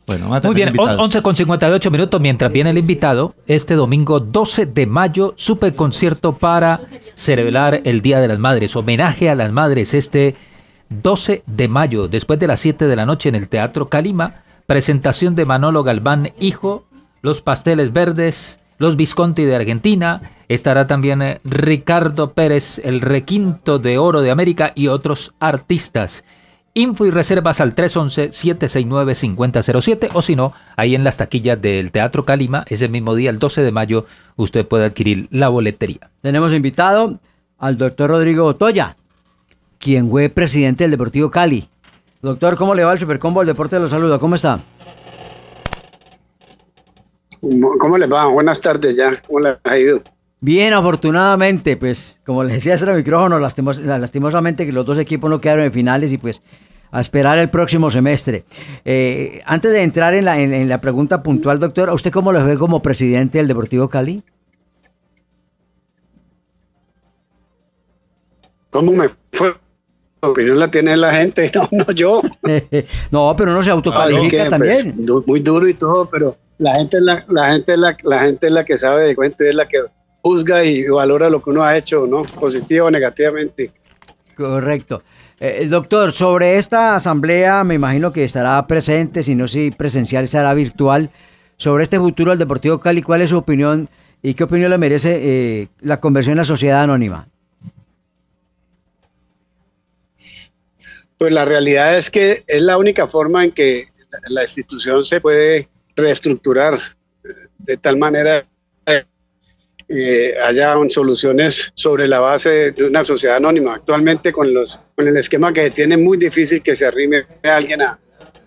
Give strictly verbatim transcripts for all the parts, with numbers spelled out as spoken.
Bueno, vamos a Muy tener bien, invitado. once con cincuenta y ocho minutos mientras viene el invitado. Este domingo doce de mayo, super concierto para celebrar el Día de las Madres. Homenaje a las madres este doce de mayo, después de las siete de la noche en el Teatro Calima. Presentación de Manolo Galván, hijo, Los Pasteles Verdes, Los Visconti de Argentina. Estará también eh, Ricardo Pérez, el requinto de oro de América y otros artistas. Info y reservas al tres once, siete seis nueve, cinco cero cero siete o si no, ahí en las taquillas del Teatro Calima, ese mismo día, el doce de mayo, usted puede adquirir la boletería. Tenemos invitado al doctor Rodrigo Otoya, quien fue presidente del Deportivo Cali. Doctor, ¿cómo le va el Supercombo? El Deporte lo saluda, ¿cómo está? ¿Cómo les va? Buenas tardes ya, ¿cómo les ha ido? Bien, afortunadamente, pues, como les decía hace el micrófono, lastimos, lastimosamente que los dos equipos no quedaron en finales y pues a esperar el próximo semestre. Eh, antes de entrar en la, en, en la pregunta puntual, doctor, ¿a usted cómo lo ve como presidente del Deportivo Cali? ¿Cómo me fue? La opinión la tiene la gente, no, no yo. No, pero uno se autocalifica que, también. Pues, du- muy duro y todo, pero la gente es la, la gente es la, la gente es la que sabe de cuento y es la que juzga y valora lo que uno ha hecho, ¿no? Positivo o negativamente. Correcto. Eh, doctor, sobre esta asamblea me imagino que estará presente, si no si presencial, estará virtual. Sobre este futuro del Deportivo Cali, ¿cuál es su opinión y qué opinión le merece eh, la conversión a sociedad anónima? Pues la realidad es que es la única forma en que la, la institución se puede reestructurar eh, de tal manera que eh, haya un- soluciones sobre la base de, de una sociedad anónima. Actualmente con los con el esquema que tiene muy difícil que se arrime a alguien a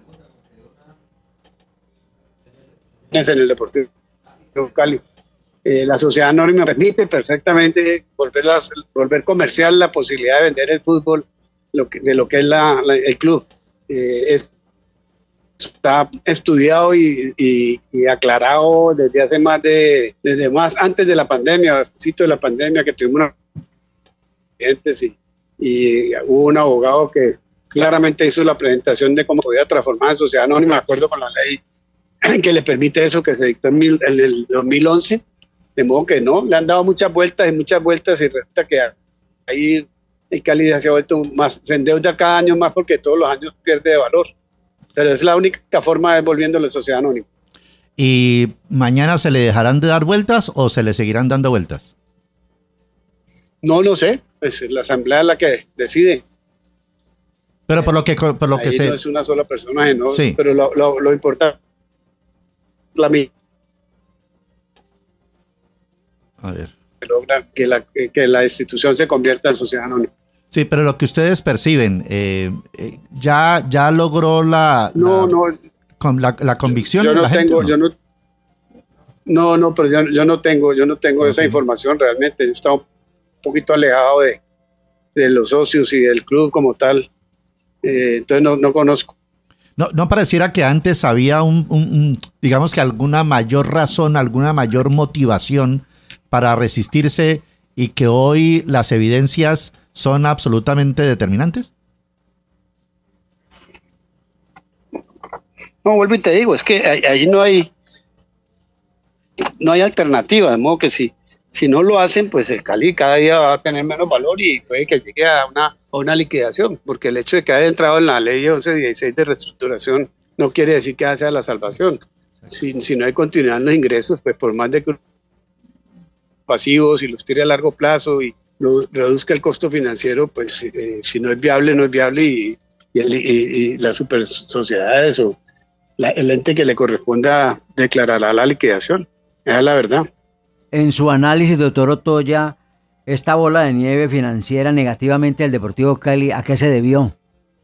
en el Deportivo Cali. Eh, la sociedad anónima permite perfectamente volver, las- volver comercial la posibilidad de vender el fútbol lo que- de lo que es la- la- el club. Eh, es- está estudiado y, y- y aclarado desde hace más de, desde más antes de la pandemia, después de la pandemia que tuvimos unos clientes y, y hubo un abogado que claramente hizo la presentación de cómo podía transformar en sociedad anónima de acuerdo con la ley que le permite eso que se dictó en, mil- en el dos mil once, de modo que no, le han dado muchas vueltas y muchas vueltas y resulta que ahí el Cali se ha vuelto más, se endeuda cada año más porque todos los años pierde de valor, pero es la única forma de volviendo a la sociedad anónima. ¿Y mañana se le dejarán de dar vueltas o se le seguirán dando vueltas? No lo sé, pues la asamblea es la que decide. Pero por lo que, por lo que Ahí se... no es una sola persona, no, Sí. pero lo, lo, lo importante es la misma. A ver. Logra que la, que la institución se convierta en sociedad anónima. Sí, pero lo que ustedes perciben, eh, eh, ¿ya, ya logró la, No, la, no, con la, la convicción yo de no la gente? tengo, ¿o no? yo no, no, no, pero yo, yo no tengo, yo no tengo esa Ok. información realmente. Yo estaba un poquito alejado de, de los socios y del club como tal, eh, entonces no, no conozco. No, no pareciera que antes había un, un- un, digamos que alguna mayor razón, alguna mayor motivación para resistirse y que hoy las evidencias son absolutamente determinantes. No, vuelvo y te digo, es que ahí, ahí no hay, no hay alternativa, de modo que si, si no lo hacen, pues el Cali cada día va a tener menos valor y puede que llegue a una, a una liquidación, porque el hecho de que haya entrado en la ley once dieciséis de reestructuración no quiere decir que sea la salvación. Si, si no hay continuidad en los ingresos, pues por más de que pasivos y los tire a largo plazo y lo, reduzca el costo financiero, pues eh, si no es viable, no es viable y, y, el- y- y las super sociedades o la- el ente que le corresponda declarará la liquidación. Esa es la verdad. En su análisis, doctor Otoya, esta bola de nieve financiera negativamente al Deportivo Cali, ¿a qué se debió?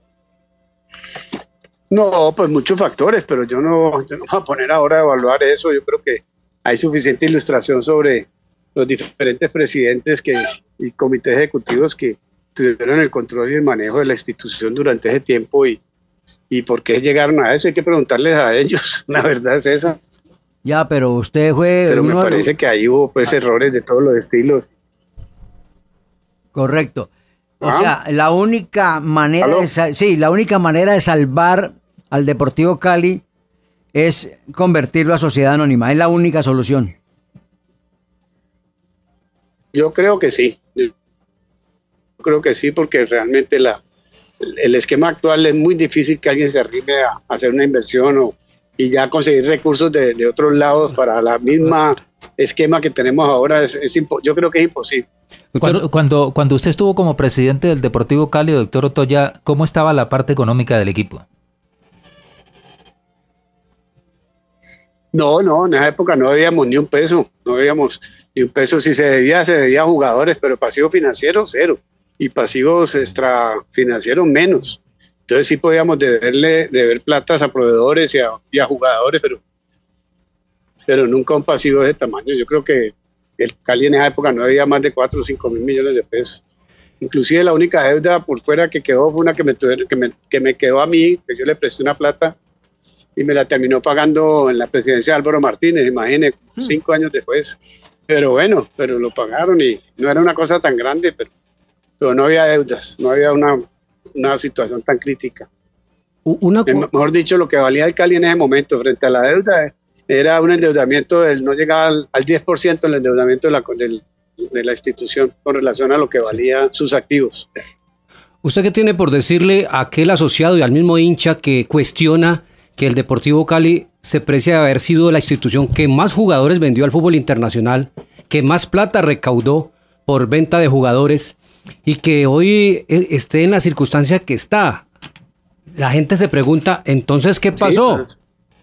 No, pues muchos factores, pero yo no, yo no me voy a poner ahora a evaluar eso. Yo creo que hay suficiente ilustración sobre los diferentes presidentes que, y comités ejecutivos que tuvieron el control y el manejo de la institución durante ese tiempo y, y por qué llegaron a eso. Hay que preguntarles a ellos. La verdad es esa. Ya, pero usted fue Pero me uno de los- parece que ahí hubo pues errores de todos los estilos. Correcto. O Ah. sea, la única manera ¿Aló? de sal- sí, la única manera de salvar al Deportivo Cali es convertirlo a sociedad anónima? ¿Es la única solución? Yo creo que sí. Yo creo que sí, porque realmente la, el esquema actual es muy difícil que alguien se arrime a hacer una inversión o, y ya conseguir recursos de, de otros lados para la misma esquema que tenemos ahora. Es, es impo- yo creo que es imposible. Cuando, cuando, cuando usted estuvo como presidente del Deportivo Cali, doctor Otoya, ¿cómo estaba la parte económica del equipo? No, no, en esa época no debíamos ni un peso, no debíamos ni un peso. Si se debía, se debía a jugadores, pero pasivos financieros, cero. Y pasivos extrafinancieros, menos. Entonces sí podíamos deberle, deber platas a proveedores y a, y a jugadores, pero, pero nunca un pasivo de ese tamaño. Yo creo que el Cali en esa época no debía más de cuatro o cinco mil millones de pesos. Inclusive la única deuda por fuera que quedó fue una que me, que me, que me quedó a mí, que yo le presté una plata y me la terminó pagando en la presidencia de Álvaro Martínez, imagínese, cinco años después. Pero bueno, pero lo pagaron y no era una cosa tan grande, pero, pero no había deudas, no había una, una situación tan crítica. Una... Mejor dicho, lo que valía el Cali en ese momento frente a la deuda era un endeudamiento, del, no llegaba al, al diez por ciento el endeudamiento de la, del, de la institución con relación a lo que valía sus activos. ¿Usted qué tiene por decirle a aquel asociado y al mismo hincha que cuestiona que el Deportivo Cali se precia de haber sido la institución que más jugadores vendió al fútbol internacional, que más plata recaudó por venta de jugadores y que hoy esté en la circunstancia que está? La gente se pregunta, entonces, ¿qué pasó? Sí, pues,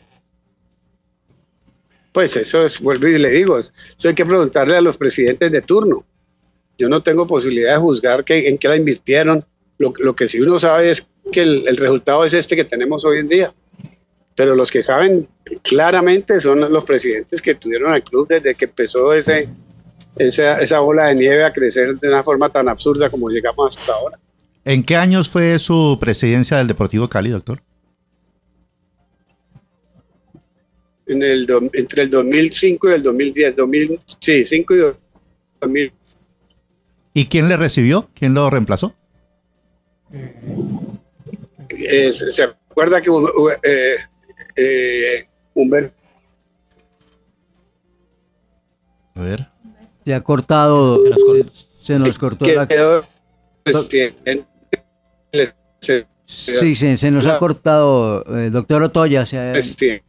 pues eso es, vuelvo y le digo, eso hay que preguntarle a los presidentes de turno. Yo no tengo posibilidad de juzgar que, en qué la invirtieron. Lo, lo que sí uno sabe es que el, el resultado es este que tenemos hoy en día. Pero los que saben claramente son los presidentes que tuvieron al club desde que empezó ese, esa, esa bola de nieve a crecer de una forma tan absurda como llegamos hasta ahora. ¿En qué años fue su presidencia del Deportivo Cali, doctor? En el do, entre el dos mil cinco y el dos mil diez, dos mil, sí, cinco y dos mil. ¿Y quién le recibió? ¿Quién lo reemplazó? Eh, ¿Se acuerda que eh, eh, Humberto? A ver. Se ha cortado, se nos, se nos cortó que, la... Quedó, presidente, se, sí, se, se nos la, ha cortado, eh, doctor Otoya. Se ha... presidente,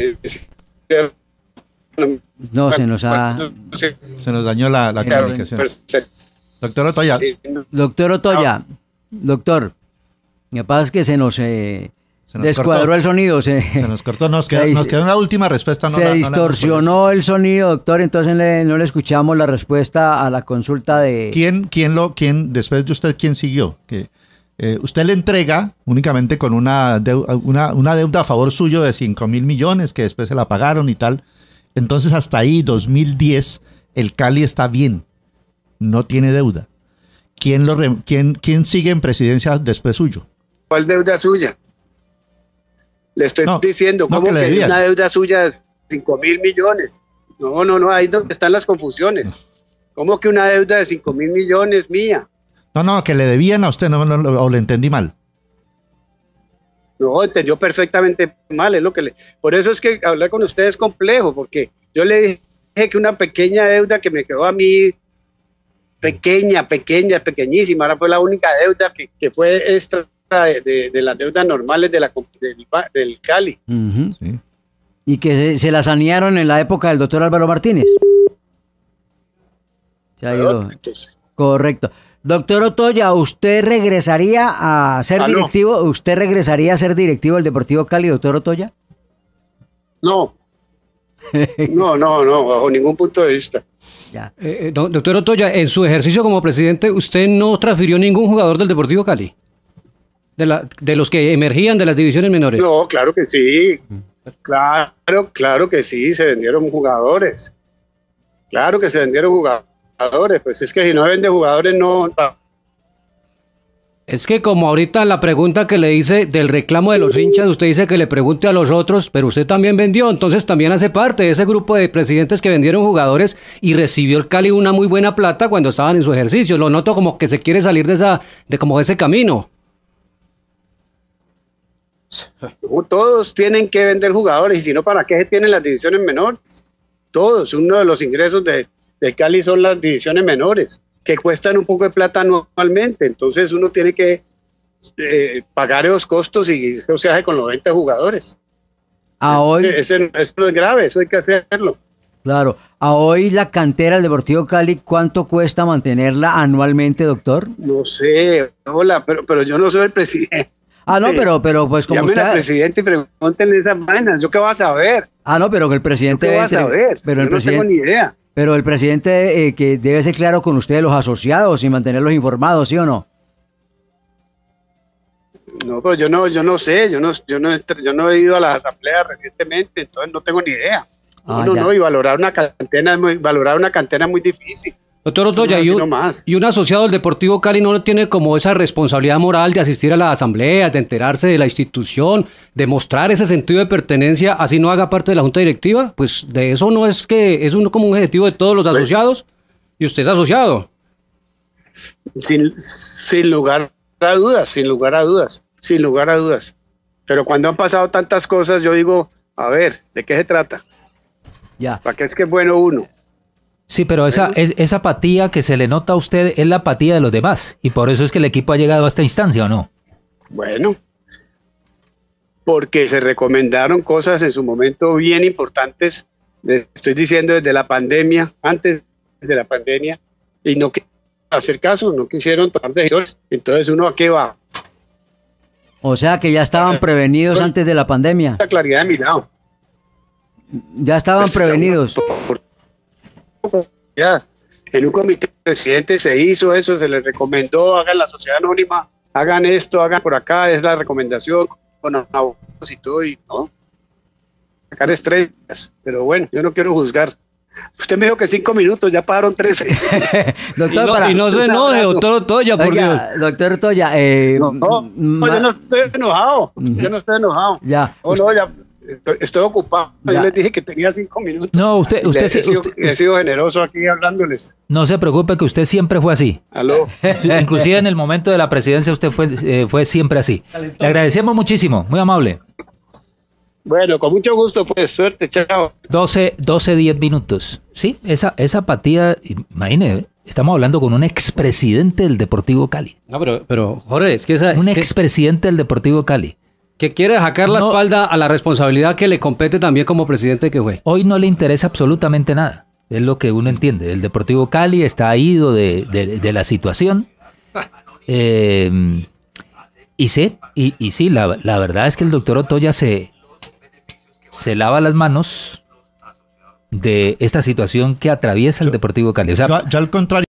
No, se nos ha... Se nos dañó la, la comunicación. Doctor Otoya. Doctor Otoya, doctor, lo que pasa es que se nos, eh, se nos descuadró cortó. el sonido. Se, se nos cortó, nos quedó, nos quedó una última respuesta. No se la, distorsionó no el sonido, doctor, entonces le, no le escuchamos la respuesta a la consulta de... ¿Quién, quién lo, quién, después de usted, quién siguió? Que eh, usted le entrega únicamente con una deuda, una, una deuda a favor suyo de cinco mil millones, que después se la pagaron y tal. Entonces hasta ahí, dos mil diez, el Cali está bien, no tiene deuda. ¿Quién, lo re, quién, quién sigue en presidencia después suyo? ¿Cuál deuda suya? Le estoy no, diciendo, ¿cómo no que, que una deuda suya de cinco mil millones? No, no, no, ahí es donde están las confusiones. ¿Cómo que una deuda de cinco mil millones mía? No, no, que le debían a usted, no, no, o le entendí mal. No, entendió perfectamente mal, es lo que le... Por eso es que hablar con usted es complejo, porque yo le dije que una pequeña deuda que me quedó a mí, pequeña, pequeña, pequeñísima, ahora fue la única deuda que, que fue extra de, de, de las deudas normales de la, del, del Cali. Uh-huh. Sí. Y que se, se la sanearon en la época del doctor Álvaro Martínez. Se ha ido. Correcto. Doctor Otoya, ¿usted regresaría a ser ah, directivo? No. ¿Usted regresaría a ser directivo del Deportivo Cali, doctor Otoya? No. No, no, no, bajo ningún punto de vista. Ya. Eh, doctor Otoya, en su ejercicio como presidente, ¿usted no transfirió ningún jugador del Deportivo Cali? De, la, de los que emergían de las divisiones menores. No, claro que sí. Claro, claro que sí, se vendieron jugadores. Claro que se vendieron jugadores. Pues es que si no vende jugadores no... Es que como ahorita la pregunta que le hice del reclamo de los hinchas, usted dice que le pregunte a los otros, pero usted también vendió, entonces también hace parte de ese grupo de presidentes que vendieron jugadores y recibió el Cali una muy buena plata cuando estaban en su ejercicio. Lo noto como que se quiere salir de esa, de como ese camino. No, todos tienen que vender jugadores, y si no, ¿para qué se tienen las divisiones menores? Todos, uno de los ingresos de, del Cali son las divisiones menores, que cuestan un poco de plata anualmente, entonces uno tiene que eh, pagar esos costos y eso se hace con los veinte jugadores. A hoy, Ese, ese, eso no es grave, eso hay que hacerlo. claro, a hoy la cantera del Deportivo Cali, ¿cuánto cuesta mantenerla anualmente, doctor? No sé, hola, pero, pero yo no soy el presidente. Ah, no, pero, pero pues como Llamen usted... al presidente y pregúntenle esas vainas, ¿yo qué vas a saber? Ah, no, pero que el ¿Yo presidente... qué vas a entre- ver? Pero el Yo no presidente... tengo ni idea. Pero el presidente eh, que debe ser claro con ustedes, los asociados, y mantenerlos informados, ¿sí o no? No, pero yo no, yo no sé, yo no, yo no, he- yo no he ido a la asamblea recientemente, entonces no tengo ni idea. Ah, no, ya. no, y valorar una cantera, es muy- valorar una cantera es muy difícil. Doctor Otoya, No, y así un, nomás. y un asociado del Deportivo Cali no tiene como esa responsabilidad moral de asistir a las asambleas, de enterarse de la institución, de mostrar ese sentido de pertenencia, así no haga parte de la junta directiva. Pues de eso no es que es uno como un objetivo de todos los asociados y usted es asociado. Sin, sin lugar a dudas, sin lugar a dudas, sin lugar a dudas. Pero cuando han pasado tantas cosas, yo digo, a ver, ¿de qué se trata? Ya. ¿Para qué es que es bueno uno? Sí, pero esa, es- esa apatía que se le nota a usted es la apatía de los demás. Y por eso es que el equipo ha llegado a esta instancia, ¿o no? Bueno, porque se recomendaron cosas en su momento bien importantes, de- estoy diciendo desde la pandemia, antes de la pandemia, y no quisieron hacer caso, no quisieron tomar decisiones. Entonces, ¿uno a qué va? O sea que ya estaban prevenidos antes de la pandemia. La claridad de mi lado. Ya estaban Pues, prevenidos. por- por- ya, en un comité presidente se hizo eso, se les recomendó, hagan la sociedad anónima, hagan esto, hagan por acá, es la recomendación con abogados y todo, y no, sacar estrellas, pero bueno, yo no quiero juzgar. Usted me dijo que cinco minutos, ya pararon trece. Y Doctor, no, para... y no se enoje, doctor Otoya, por Dios. Oiga, doctor Toya, eh, No, no, mm, no, yo ma- no estoy enojado, yo no estoy enojado. Ya. No, no, ya, estoy, estoy ocupado. Ya. Yo les dije que tenía cinco minutos. No, usted, usted, he, sí- sido, usted- he sido generoso aquí hablándoles. no se preocupe que usted siempre fue así. Aló. Sí, inclusive en el momento de la presidencia usted fue, eh, fue siempre así. Le agradecemos muchísimo, muy amable. Bueno, con mucho gusto, pues, suerte, chao. doce, doce, diez minutos. Sí, esa, esa apatía, imagine, estamos hablando con un expresidente del Deportivo Cali. No, pero, pero Jorge, es que, esa, Un es que, expresidente del Deportivo Cali. que quiere sacar la No. espalda a la responsabilidad que le compete también como presidente que fue. Hoy no le interesa absolutamente nada. Es lo que uno entiende. El Deportivo Cali está ido de, de- de la situación. Eh, y sí, y, y sí, la, la verdad es que el doctor Otoya se, se lava las manos de esta situación que atraviesa el Deportivo Cali. O sea, Yo, yo al contrario.